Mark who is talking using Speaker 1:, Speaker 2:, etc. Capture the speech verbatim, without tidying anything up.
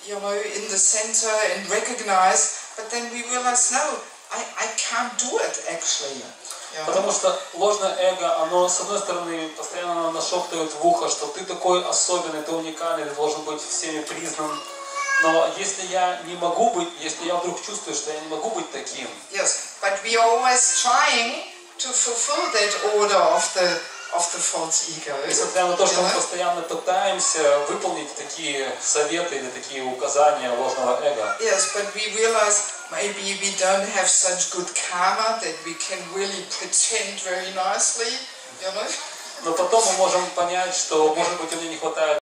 Speaker 1: you know, in the center and recognize, but then we realize, no, I, I can't do it actually. Yeah.
Speaker 2: Потому что ложное эго, оно с одной стороны постоянно нашептывает в ухо, что ты такой особенный, ты уникальный, ты должен быть всеми признан. Но если я не могу быть, если я вдруг чувствую, что я не могу быть таким.
Speaker 1: Yes, but we are always trying to fulfill that order of the of the false ego.
Speaker 2: Несмотря на то, что мы постоянно пытаемся выполнить такие советы или такие указания ложного эго.
Speaker 1: Yes, but we realize maybe we don't have such good karma that we can really pretend very nicely, you know.
Speaker 2: Но потом мы можем понять, что, может быть, у меня не хватает